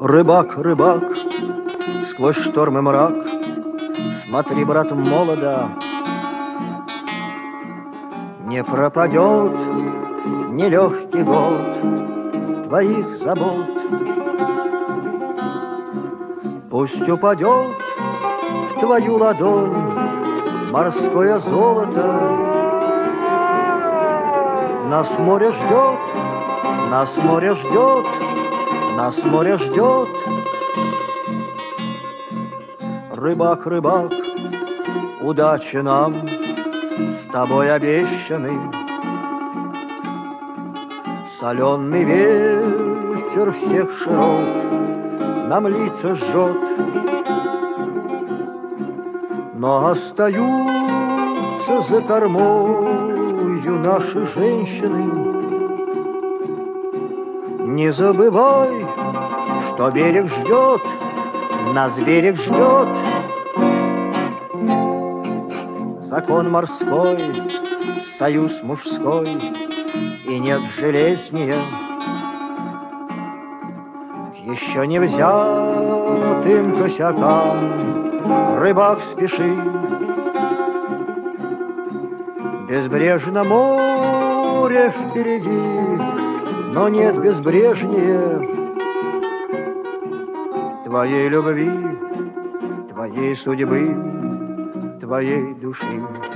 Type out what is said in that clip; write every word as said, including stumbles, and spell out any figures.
Рыбак, рыбак, сквозь шторм и мрак, смотри, брат, молодо, не пропадет нелегкий год твоих забот. Пусть упадет в твою ладонь морское золото. Нас море ждет, нас море ждет, нас море ждет. Рыбак, рыбак, удачи нам с тобой обещаны. Соленый ветер всех широт нам лица жжет, но остаются за кормою наши женщины. Не забывай, что берег ждет, нас берег ждет. Закон морской, союз мужской, и нет железнее к еще не взятым косякам. Рыбак, спеши, безбрежно море впереди, но нет безбрежнее твоей любви, твоей судьбы, твоей души.